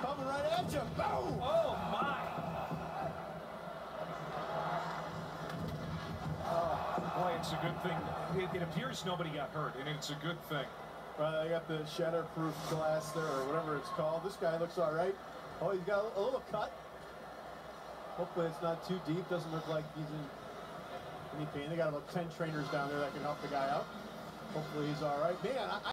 Coming right at you. Boom! Oh, my. Boy, it's a good thing. It appears nobody got hurt, and it's a good thing. I got the shatterproof glass there, or whatever it's called. This guy looks all right. Oh, he's got a little cut. Hopefully it's not too deep. Doesn't look like he's in any pain. They got about 10 trainers down there that can help the guy out. Hopefully he's all right. Man,